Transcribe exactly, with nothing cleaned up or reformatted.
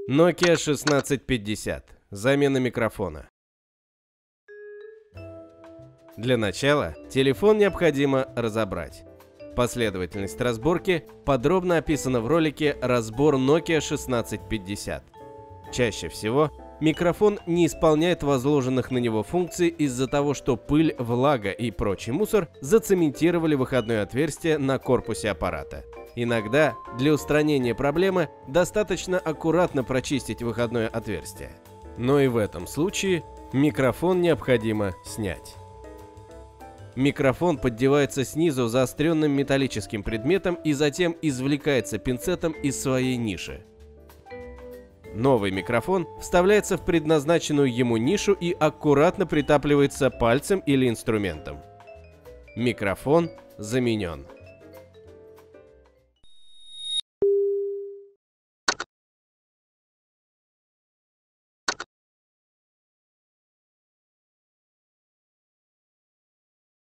Nokia шестнадцать пятьдесят. Замена микрофона. Для начала телефон необходимо разобрать. Последовательность разборки подробно описана в ролике «Разбор Nokia шестнадцать пятьдесят». Чаще всего микрофон не исполняет возложенных на него функций из-за того, что пыль, влага и прочий мусор зацементировали выходное отверстие на корпусе аппарата. Иногда для устранения проблемы достаточно аккуратно прочистить выходное отверстие. Но и в этом случае микрофон необходимо снять. Микрофон поддевается снизу заостренным металлическим предметом и затем извлекается пинцетом из своей ниши. Новый микрофон вставляется в предназначенную ему нишу и аккуратно притапливается пальцем или инструментом. Микрофон заменен.